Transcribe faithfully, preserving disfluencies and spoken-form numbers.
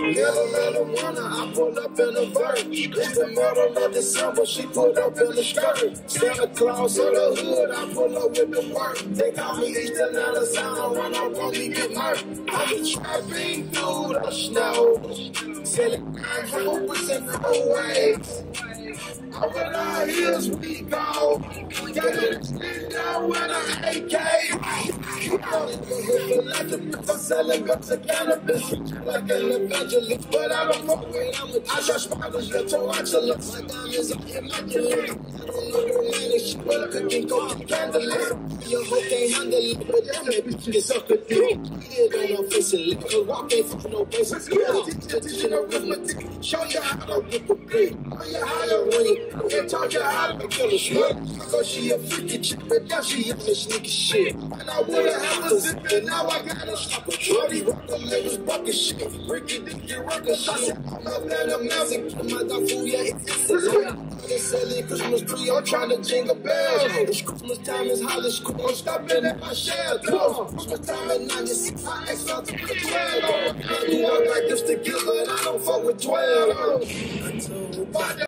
Middle of the winter, I pull up in a vert. It's the middle of December, she pulled up in a skirt. Santa Claus of the hood, I pull up with the work. They call me East Atlanta Sound, run up on me, get murked. I'm a trapping through the snow, selling nine hopers in the waves. Over the hills we go, got it spin down with an A K. I'm selling books of cannabis like an evangelist, but I don't fuck with them. I trust spiders, your tarantula. My diamonds are immaculate. I don't know the name of shit, but I can go to candlelit. Your hoe can't handle it, but damn that bitch can suck a dick. Yeah, don't officially, cause walk ain't for no basis. Teaching arithmetic, show you how to whip a brick. Show you how to run it. They taught you how to kill a slut. Cause she a freaky chick, but now she in the sneaky shit. And I would've had a zip, and now I gotta stop a shorty. Rock the labels, bucket shit. Ricky Dicky, rock a shit. I'm up at a mountain, my dog food, yeah, it's a they're selling Christmas tree, I'm trying to jingle bells. It's Christmas time, is holiday school, I'm stopping at my shell. Christmas time at ninety-six, I X out to the twelve. I do all like this together, and I don't fuck with twelve.